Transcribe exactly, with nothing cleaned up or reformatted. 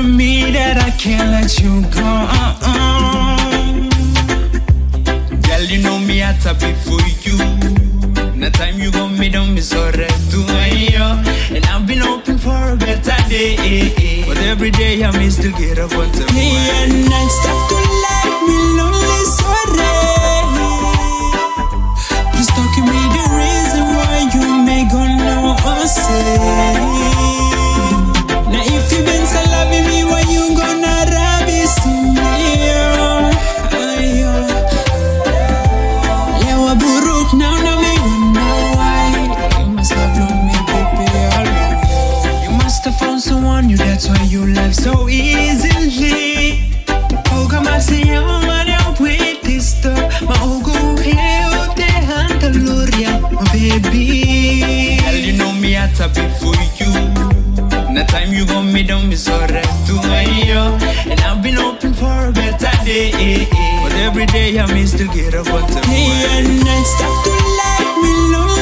to me that I can't let you go. Girl, you know me at a bit for you. The time you got me down, me so red to you. And I've been hoping for a better day, but every day I miss to get up on the way. And I stop to like me lonely, sorry. Please talk to me the reason why you may go now or say. Now if you been so loving me, why you gonna rub it to me? Yeah, what buruk now, now me wonder why. You must have loved me, baby, alone. You must have found someone new, that's why you left so easily. Oh, come and see you, man, you're with this stuff. My old go here, the hand, the Luria, my baby. Girl, you know me at a bit for you. The time you got me down, me so red to you. And I've been hoping for a better day, but every day I miss to get up on the way. And I stop to like me lonely.